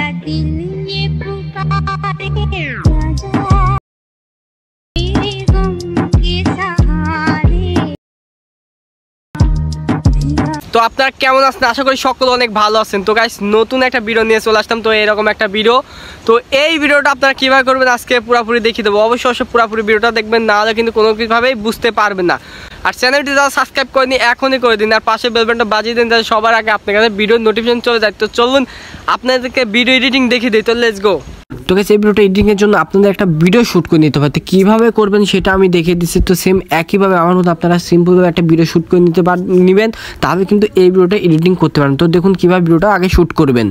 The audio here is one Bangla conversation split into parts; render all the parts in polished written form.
তো আপনারা কেমন আছেন? আশা করি সকলে অনেক ভালো আছেন। তো গাইস নতুন একটা ভিডিও নিয়ে চলে আসলাম। তো এরকম একটা ভিডিও, তো এই ভিডিওটা আপনারা কীভাবে করবেন আজকে পুরোপুরি দেখিয়ে দেবো। অবশ্যই পুরোপুরি ভিডিওটা দেখবেন, না হলে কিন্তু কোনো কিছুভাবেই বুঝতে পারবেন না। আর চ্যানেলটি যারা সাবস্ক্রাইব করেনি এখনই করে দিন, আর পাশে বেল বাটনটা বাজিয়ে দিন যাতে সবার আগে আপনার কাছে ভিডিওর নোটিফিকেশন চলে যায়। তো চলুন আপনাদেরকে ভিডিও এডিটিং দেখিয়ে দিই। তো লেটস গো। তো গাইস এই ভিডিওটা এডিটিংয়ের জন্য আপনাদের একটা ভিডিও শ্যুট করে নিতে হবে। তো কীভাবে করবেন সেটা আমি দেখিয়ে দিচ্ছি। তো সেম একইভাবে আমার মতো আপনারা সিম্পলভাবে একটা ভিডিও শ্যুট করে নেবেন, তাহলে কিন্তু এই ভিডিওটা এডিটিং করতে পারেন। তো দেখুন কীভাবে ভিডিওটা আগে শ্যুট করবেন।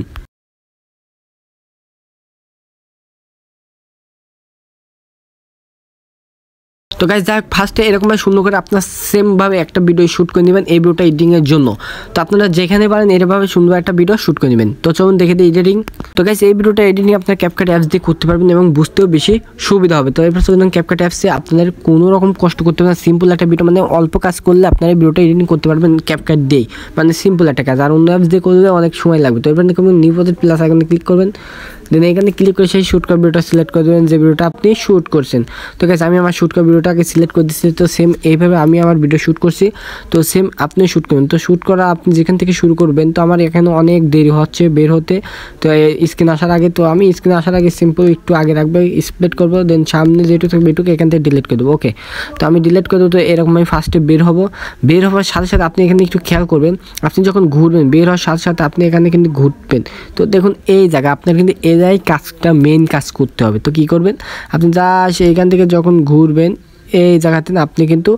তো গাইস যাই হোক, ফার্স্টে এরকমভাবে সুন্দর করে আপনার সেমভাবে একটা ভিডিও শ্যুট করে নেবেন এই ভিডিওটা এডিটিংয়ের জন্য। তো আপনারা যেখানে পারেন এরভাবে সুন্দর একটা ভিডিও শ্যুট করে নেবেন। তো চলুন দেখে দিই এডিটিং। তো গাইস এই ভিডিওটা এডিটিং আপনার CapCut অ্যাপস দিয়ে করতে পারবেন এবং বুঝতেও বেশি সুবিধা হবে। তো এরপর চলুন CapCut অ্যাপসে আপনাদের কোনো রকম কষ্ট করতে হবে না, সিম্পল একটা ভিডিও মানে অল্প কাজ করলে আপনারা এই ভিডিওটা এডিটিং করতে পারবেন CapCut দিয়েই, মানে সিম্পল একটা কাজ। আর অন্য অ্যাপস দিয়ে করলে অনেক সময় লাগবে। তো এরপর দেখুন নিউ প্রজেক্ট প্লাস আইকনে ক্লিক করবেন, দেন এখানে ক্লিক করে সেই শ্যুট করা ভিডিওটা সিলেক্ট করে দেবেন যে ভিডিওটা আপনি শ্যুট করছেন। তো গাইস আমি আমার শ্যুট করা ভিডিওটাকে সিলেক্ট করে দিচ্ছি। তো সেম এইভাবে আমি আমার ভিডিও শ্যুট করছি। তো সেম আপনি শ্যুট করবেন। তো শ্যুট করা আপনি যেখান থেকে শুরু করবেন, তো আমার এখানে অনেক দেরি হচ্ছে বের হতে, তো স্ক্রিন আসার আগে। তো আমি স্ক্রিন আসার আগে সিম্পল একটু আগে রাখবো, স্প্লিট করবো, দেন সামনে যেটুকু থাকবে এটুকু এখান থেকে ডিলিট করে দেবো। ওকে, তো আমি ডিলিট করে দেবো। তো এরকম আমি ফার্স্টে বের হওয়ার সাথে সাথে আপনি এখানে একটু খেয়াল করবেন, আপনি যখন ঘুরবেন বের হওয়ার সাথে সাথে আপনি এখানে কিন্তু ঘুরবেন। তো দেখুন এই জায়গা আপনার কিন্তু এই জায়গায় কাজটা মেইন কাজ করতে হবে। তো কী করবেন, আপনি যা এখান থেকে যখন ঘুরবেন এই জায়গাতে আপনি কিন্তু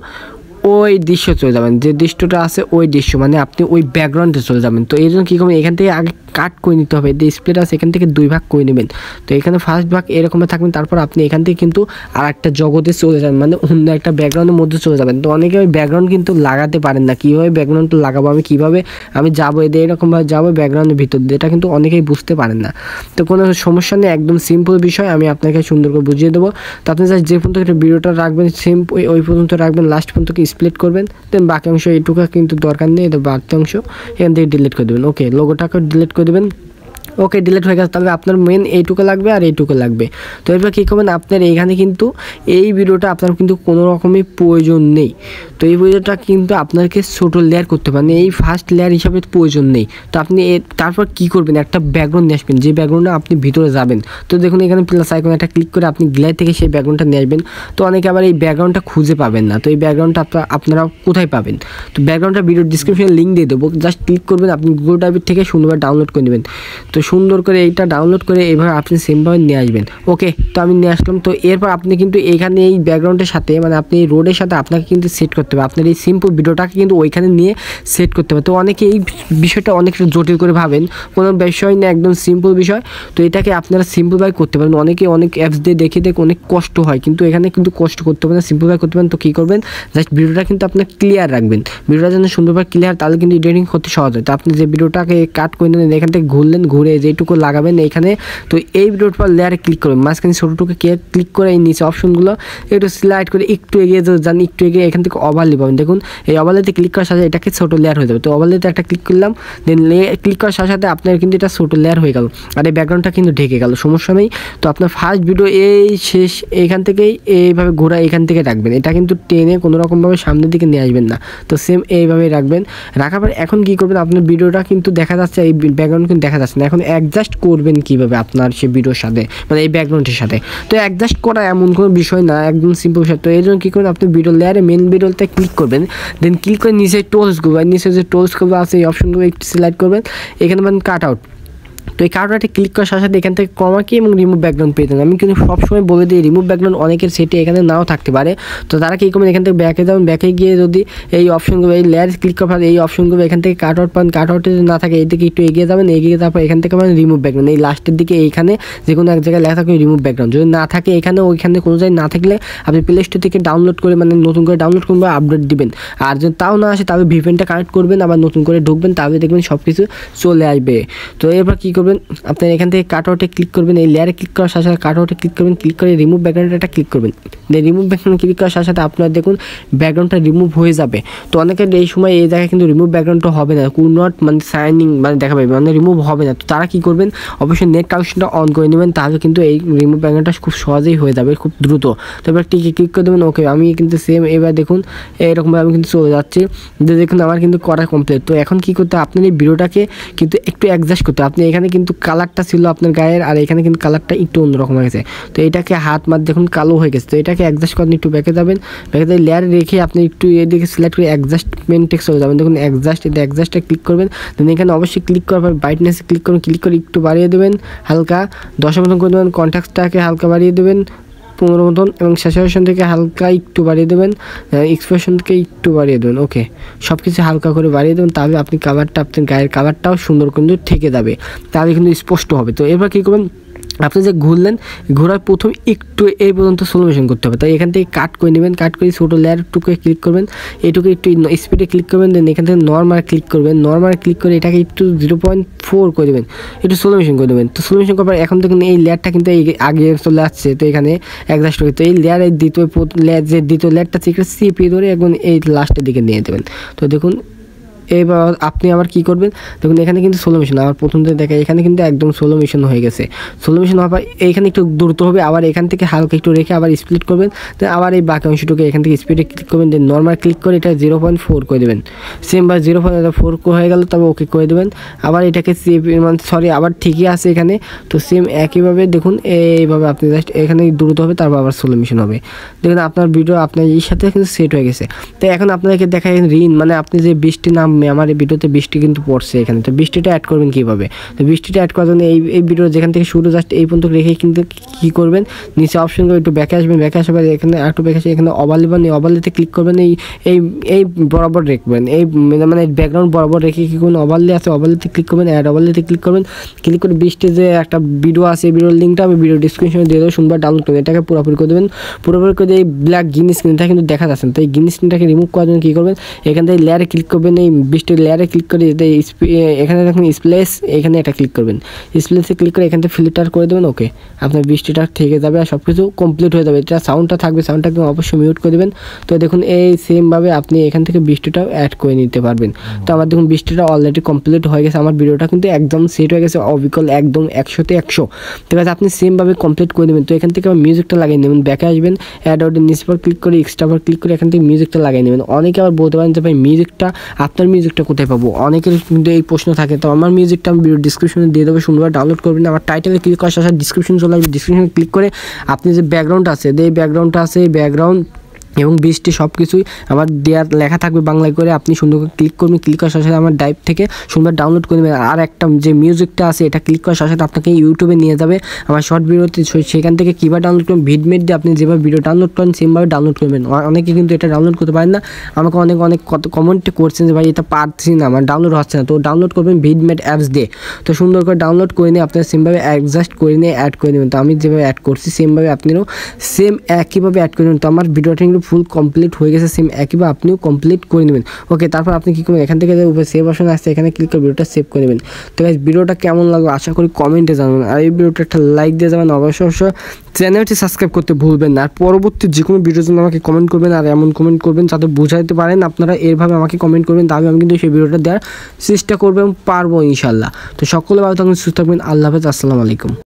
ওই দৃশ্য চলে যাবেন, যে দৃশ্যটা আছে ওই দৃশ্য, মানে আপনি ওই ব্যাকগ্রাউন্ডে চলে যাবেন। তো এই জন্য কী করবেন, এখান থেকে আগে কাট করে নিতে হবে, ডিসপ্লেটা আছে এখান থেকে 2 ভাগ করে নেবেন। তো এখানে ফার্স্ট ভাগ এরকমে থাকবেন, তারপর আপনি এখান থেকে কিন্তু আর একটা জগতে চলে যাবেন, মানে অন্য একটা ব্যাকগ্রাউন্ডের মধ্যে চলে যাবেন। তো অনেকে ওই ব্যাকগ্রাউন্ড কিন্তু লাগাতে পারেন না, কীভাবে ব্যাকগ্রাউন্ডটা লাগাবো, আমি যাবো এদের এরকমভাবে যাবো ব্যাকগ্রাউন্ডের ভিতর দিয়ে, এটা কিন্তু অনেকেই বুঝতে পারেন না। তো কোনো সমস্যা নেই, একদম সিম্পল বিষয়, আমি আপনাকে সুন্দর করে বুঝিয়ে দেবো। তো আপনি যে পর্যন্ত একটা ভিডিওটা রাখবেন সেম ওই পর্যন্ত রাখবেন, লাস্ট পর্যন্ত স্প্লিট করবেন, দেন বাকি অংশ এইটুকু কিন্তু দরকার নেই, এটা বাড়তি অংশ এখান থেকে ডিলিট করে দেবেন। ওকে, লোগোটাকে ডিলিট করে দেবেন। ওকে, ডিলিট হয়ে গেছে। তাহলে আপনার মেন এইটুকু লাগবে আর এইটুকু লাগবে। তো এরপর কী করবেন, আপনার এইখানে কিন্তু এই ভিডিওটা আপনার কিন্তু কোনো রকমই প্রয়োজন নেই। তো এই ভিডিওটা কিন্তু আপনাকে ছোটো লেয়ার করতে পারেন, এই ফার্স্ট লেয়ার হিসাবে প্রয়োজন নেই। তো আপনি তারপর কী করবেন, একটা ব্যাকগ্রাউন্ড নিয়ে আসবেন, যে ব্যাকগ্রাউন্ডে আপনি ভিতরে যাবেন। তো দেখুন এখানে প্লাস আইকন একটা ক্লিক করে আপনি গ্লেয়ার থেকে সেই ব্যাকগ্রাউন্ডটা নিয়ে আসবেন। তো অনেকে আবার এই ব্যাকগ্রাউন্ডটা খুঁজে পাবেন না, তো এই ব্যাকগ্রাউন্ডটা আপনারা কোথায় পাবেন, তো ব্যাকগ্রাউন্ডটা ভিডিও ডিসক্রিপশনে লিঙ্ক দিয়ে দেবো, জাস্ট ক্লিক করবেন, আপনি গুগল ড্রাইভ থেকে সুন্দরভাবে ডাউনলোড করে নেবেন। তো সুন্দর করে এইটা ডাউনলোড করে এইভাবে আপনি সেমভাবে নিয়ে আসবেন। ওকে, তো আমি নিয়ে আসলাম। তো এরপর আপনি কিন্তু এইখানে এই ব্যাকগ্রাউন্ডের সাথে, মানে আপনি এই রোডের সাথে আপনাকে কিন্তু সেট করতে হবে, আপনার এই সিম্পল ভিডিওটাকে কিন্তু ওইখানে নিয়ে সেট করতে হবে। তো অনেকে এই বিষয়টা অনেক জটিল করে ভাবেন, কোনো বিষয় না, একদম সিম্পল বিষয়। তো এটাকে আপনারা সিম্পলভাবে করতে পারেন। অনেকে অনেক অ্যাপস দিয়ে দেখে অনেক কষ্ট হয়, কিন্তু এখানে কিন্তু কষ্ট করতে হবে না, সিম্পলভাবে করতে পারেন। তো কী করবেন, জাস্ট ভিডিওটা কিন্তু আপনার ক্লিয়ার রাখবেন, ভিডিওটা যেন সুন্দরভাবে ক্লিয়ার, তাহলে কিন্তু এডিটিং করতে সহজ হয়। তো আপনি যে ভিডিওটাকে কাট করে নেন, এখান থেকে ঘুরলেন, ঘুরে যেটুকু লাগাবেন এইখানে, তো এই ভিডিওর পর লেয়ারে ক্লিক করবেন, মাঝখানে ছোটোটুকু ক্লিক করে এই নিচে অপশনগুলো একটু স্লাইড করে একটু এগিয়ে যান, একটু এগিয়ে এখান থেকে ওভারলে পাবেন। দেখুন এই ওভারলেতে ক্লিক করার সাথে এটাকে ছোটো লেয়ার হয়ে যাবে। তো ওভারলেতে একটা ক্লিক করলাম, দেন ক্লিক করার সাথে সাথে আপনার কিন্তু এটা ছোটো লেয়ার হয়ে গেল, আর এই ব্যাকগ্রাউন্ডটা কিন্তু ঢেকে গেল, সমস্যা নেই। তো আপনার ফার্স্ট ভিডিও এই শেষ এইখান থেকেই এইভাবে ঘোরা এখান থেকে রাখবেন, এটা কিন্তু টেনে কোনো রকমভাবে সামনের দিকে নিয়ে আসবেন না। তো সেম এইভাবেই রাখবেন। রাখার পর এখন কী করবেন, আপনার ভিডিওটা কিন্তু দেখা যাচ্ছে, এই ব্যাকগ্রাউন্ড কিন্তু দেখা যাচ্ছে না। এখন অ্যাডজাস্ট করবেন কীভাবে আপনার সেই ভিডিওর সাথে, মানে এই ব্যাকগ্রাউন্ডের সাথে। তো অ্যাডজাস্ট করা এমন কোনো বিষয় না, একদম সিম্পল বিষয়। তো এই জন্য কী করবেন, আপনি ভিডিও লেয়ারে মেন ভিডিওতে ক্লিক করবেন, দেন ক্লিক করে নিচে টোলসগুলো, নিচে যে টোলসগুলো আছে এই অপশনগুলো একটু সিলেক্ট করবেন, এখানে মানে কাট আউট। তো এই কার্ডটা ক্লিক করার সাথে সাথে এখান থেকে কমা কি এবং রিমুভ ব্যাকগ্রাউন্ড পেয়ে যাবেন। আমি কিন্তু সবসময় বলে দিই রিমুভ ব্যাকগ্রাউন্ড অনেকের সেটে এখানে নাও থাকতে পারে। তো তারা কী করবেন, এখান থেকে ব্যাকে যাবেন, ব্যাকে গিয়ে যদি এই অপশনগুলো এই লেয়ার ক্লিক করার এই অপশনগুলো এখান থেকে কাট আউট পান, কাট আউটে যদি না থাকে এই দিকে একটু এগিয়ে যাবেন, এগিয়ে তারপর এখান থেকে মানে রিমুভ ব্যাকগ্রাউন্ড এই লাস্টের দিকে এইখানে যে কোনো এক জায়গায় লেখা থাকে রিমুভ ব্যাকগ্রাউন্ড, যদি না থাকে এখানে ওইখানে কোনো জায়গায় না থাকলে আপনি প্লে স্টোর থেকে ডাউনলোড করে মানে নতুন করে ডাউনলোড করবেন বা আপডেট দিবেন। আর যদি তাও না আসে তাহলে ভিপিএনটা কানেক্ট করবেন, আবার নতুন করে ঢুকবেন, তাহলে দেখবেন সব কিছু চলে আসবে। তো এরপর কী করবেন, করবেন, আপনার এখান থেকে কাটআউটে ক্লিক করবেন, এই লেয়ারে ক্লিক করার সাথে সাথে কাটআউটে ক্লিক করবেন, ক্লিক করে রিমুভ ব্যাকগ্রাউন্ডটা ক্লিক করবেন। রিমুভ ব্যাকগ্রাউন্ড ক্লিক করার সাথে সাথে আপনার দেখুন ব্যাকগ্রাউন্ডটা রিমুভ হয়ে যাবে। তো অনেকের এই সময় এই জায়গায় কিন্তু রিমুভ ব্যাকগ্রাউন্ডটা হবে না, কুড নট মানে সাইনিং মানে দেখা পাবে, মানে রিমুভ হবে না। তো তারা কী করবেন, অবশ্যই নেট কানেকশনটা অন করে নেবেন, তাহলে কিন্তু এই রিমুভ ব্যাকগ্রাউন্ডটা খুব সহজেই হয়ে যাবে, খুব দ্রুত। তো এবার টিকে ক্লিক করে দেবেন, ওকে। আমি কিন্তু সেম এবার দেখুন এরকমভাবে আমি কিন্তু চলে যাচ্ছি, দেখুন আমার কিন্তু করা কমপ্লিট। তো এখন কী করতে হবে, আপনার এই ভিডিওটাকে কিন্তু একটু অ্যাডজাস্ট করতে হবে। আপনি এখানে কিন্তু কালারটা ছিল আপনার গায়ের, আর এখানে কিন্তু কালারটা একটু অন্যরকম হয়ে গেছে। তো এটাকে হাত মাত দেখুন কালো হয়ে গেছে। তো এটাকে অ্যাডজাস্ট করেন, একটু ব্যাকে যাবেন, ব্যাকে যাই লেয়ার রেখে আপনি একটু এদিকে সিলেক্ট করে অ্যাডজাস্টমেন্টে চলে যাবেন। দেখুন অ্যাডজাস্টে ক্লিক করবেন, দেন এখানে অবশ্যই ক্লিক করার পর ব্রাইটনেসে ক্লিক করুন, ক্লিক করে একটু বাড়িয়ে দেবেন হালকা 10 মতন করে দেবেন, কন্ট্রাস্টটাকে হালকা বাড়িয়ে দেবেন 15 মতন, এবং স্যাচুরেশন থেকে হালকা একটু বাড়িয়ে দেবেন, এক্সপ্রেশন থেকে একটু বাড়িয়ে দেবেন। ওকে, সব কিছু হালকা করে বাড়িয়ে দেবেন, তাহলে আপনি কালারটা আপনার গায়ের কালারটাও সুন্দর কিন্তু থেকে যাবে, তাহলে কিন্তু স্পষ্ট হবে। তো এবার কী করবেন, আপনি যে ঘুরলেন, ঘোরার প্রথম একটু এই পর্যন্ত সোলোমেশন করতে হবে। তাই এখান থেকে কাট করে নেবেন, কাট করে ছোটো লেয়ারটুকুকে ক্লিক করবেন, এইটুকু একটু স্পিডে ক্লিক করবেন, দেন এখান থেকে নর্মাল ক্লিক করবেন, নর্মাল ক্লিক করে এটাকে একটু 0.4 করে দেবেন, একটু সোলোমেশন করে দেবেন। তো সোলোমেশন করার পর এখন দেখুন এই লেয়ারটা কিন্তু এই আগে চলে আসছে, তো এখানে অ্যাডজাস্ট করে, তো এই লেয়ারের দ্বিতীয় লেয়ারটা থেকে চিপিয়ে ধরে এখন এই লাস্টের দিকে নিয়ে দেবেন। তো দেখুন এবার আপনি আবার কী করবেন, দেখুন এখানে কিন্তু সোলোমেশন আবার প্রথম থেকে দেখা, এখানে কিন্তু একদম সোলোমেশন হয়ে গেছে। সোলোমেশন হওয়ার পর এইখানে একটু দ্রুত হবে, আবার এখান থেকে হালকা একটু রেখে আবার স্প্লিট করবেন, দেন আবার এই বাকি অংশটুকু এখান থেকে স্পিডে ক্লিক করবেন, দেন নর্মাল ক্লিক করে এটা 0.4 করে দেবেন। সেম বা 0.4 হয়ে গেল, তবে ওকে করে দেবেন। আবার এটাকে মানে আবার ঠিকই আছে এখানে। তো সেম একইভাবে দেখুন এইভাবে আপনি জাস্ট এখানে দ্রুত হবে, তারপর আবার সোলোমেশন হবে। দেখুন আপনার ভিডিও আপনার এই সাথে কিন্তু সেট হয়ে গেছে। তো এখন আপনাদেরকে দেখায় ঋণ, মানে আপনি যে বৃষ্টি নাম আমার এই ভিডিওতে বৃষ্টি কিন্তু পড়ছে এখানে, তো বৃষ্টিটা অ্যাড করবেন কীভাবে, তো বৃষ্টিটা অ্যাড করার জন্য এই ভিডিও যেখান থেকে শুরু জাস্ট এই পর্যন্ত রেখে কিন্তু কী করবেন, নিচে অপশন করে একটু ব্যাকে আসবেন, ব্যাকে আসার পর এখানে একটু ব্যাকে আসে এখানে ওভারলে, এই ওভারলেতে ক্লিক করবেন, এই বরাবর রাখবেন, এই মানে ব্যাকগ্রাউন্ড বরাবর রেখে কী করবেন, ওভারলে আছে ওভারলেতে ক্লিক করবেন, অ্যাড ওভারলেতে ক্লিক করবেন, ক্লিক করে বৃষ্টির যে একটা ভিডিও আছে এই ভিডিওর লিঙ্কটা আমি ভিডিও ডিসক্রিপশনে দিয়ে দেবো, সুন্দর ডাউনলোড করবেন। এটাকে পুরোপুরি করে দেবেন, পুরোপুরি করে এই ব্ল্যাক গ্রিন স্ক্রিনটা কিন্তু দেখা যাচ্ছে না। তো এই গ্রিন স্ক্রিনটাকে রিমুভ করার জন্য কী করবেন, এখান থেকে লেয়ারে ক্লিক করবেন, এই বৃষ্টির লেয়ারে ক্লিক করে এখানে দেখুন স্প্লেস, এখানে এটা ক্লিক করবেন, স্প্লেসে ক্লিক করে এখান থেকে ফিল্টার করে দেবেন। ওকে, আপনার বৃষ্টিটা থেকে যাবে আর সব কিছু কমপ্লিট হয়ে যাবে। এটা সাউন্ডটা থাকবে, সাউন্ডটা একদম অবশ্যই মিউট করে দেবেন। তো দেখুন এই সেমভাবে আপনি এখান থেকে বৃষ্টিটাও অ্যাড করে নিতে পারবেন। তো আমার দেখুন বৃষ্টিটা অলরেডি কমপ্লিট হয়ে গেছে, আমার ভিডিওটা কিন্তু একদম সেট হয়ে গেছে, অবিকল একদম 100তে 100। ঠিক আছে, আপনি সেমভাবে কমপ্লিট করে দেবেন। তো এখান থেকে আবার মিউজিকটা লাগিয়ে নেবেন, ব্যাকে আসবেন, অ্যাড আউটের নিচে পর ক্লিক করে এক্সট্রা পর ক্লিক করে এখান থেকে মিউজিকটা লাগিয়ে নেবেন। অনেকে আবার বলতে পারেন যে ভাই মিউজিকটা, আপনার মিউজিকটা কোথায় পাবো, অনেকের কিন্তু এই প্রশ্ন থাকে। তো আমার মিউজিকটা আমি ভিডিও ডিসক্রিপশনে দিয়ে দেবো, সুন্দরভাবে ডাউনলোড করবেন। আমার টাইটেলে ক্লিক করার সাথে ডিসক্রিপশন চলে আসবে, ডিসক্রিপশনে ক্লিক করে আপনি যে ব্যাকগ্রাউন্ড আছে, এই ব্যাকগ্রাউন্ড এবং বৃষ্টি সব কিছুই আমার দেওয়ার লেখা থাকবে বাংলায় করে, আপনি সুন্দর করে ক্লিক করবেন, ক্লিক করার সাথে আমার ড্রাইভ থেকে সুন্দর ডাউনলোড করে নেবেন। আর একটা যে মিউজিকটা আছে এটা ক্লিক করার সাথে আপনাকে ইউটিউবে নিয়ে যাবে আমার শর্ট ভিডিওতে, সেখান থেকে কীভাবে ডাউনলোড করবেন, ভিডমেট দিয়ে আপনি যেভাবে ভিডিও ডাউনলোড করেন সেমভাবে ডাউনলোড করবেন। অনেকে কিন্তু এটা ডাউনলোড করতে পারেন না, আমাকে অনেক কমেন্টে করছেন যে ভাই এটা পারছি না, আমার ডাউনলোড হচ্ছে না। তো ডাউনলোড করবেন ভিডমেট অ্যাপস দিয়ে, তো সুন্দর করে ডাউনলোড করে নিয়ে আপনার সেমভাবে অ্যাডজাস্ট করে নিয়ে অ্যাড করে নেবেন। তো আমি যেভাবে অ্যাড করছি সেমভাবে আপনিও সেম একইভাবে অ্যাড করে নেবেন। তো আমার ভিডিওটা কিন্তু ফুল কমপ্লিট হয়ে গেছে, সেম একইভাবে আপনিও কমপ্লিট করে নেবেন। ওকে, তারপর আপনি কী করবেন, এখান থেকে যে উপরে সেভ অপশন আসছে এখানে ক্লিক করে ভিডিওটা সেভ করে নেবেন। তো গাইস ভিডিওটা কেমন লাগলো আশা করি কমেন্টে জানাবেন, আর এই ভিডিওটা একটা লাইক দিয়ে যাবেন, অবশ্যই চ্যানেলটি সাবস্ক্রাইব করতে ভুলবেন না। আর পরবর্তী যে কোনো ভিডিওর জন্য আমাকে কমেন্ট করবেন, আর এমন কমেন্ট করবেন যাতে বোঝাইতে পারেন আপনারা, এরভাবে আমাকে কমেন্ট করবেন, তাহলে আমি কিন্তু সেই ভিডিওটা দেওয়ার চেষ্টা করবো এবং পারবো ইনশাল্লাহ। তো সকলে ভালো থাকবেন, সুস্থ থাকবেন, আল্লাহ হাফেজ, আসসালামু আলাইকুম।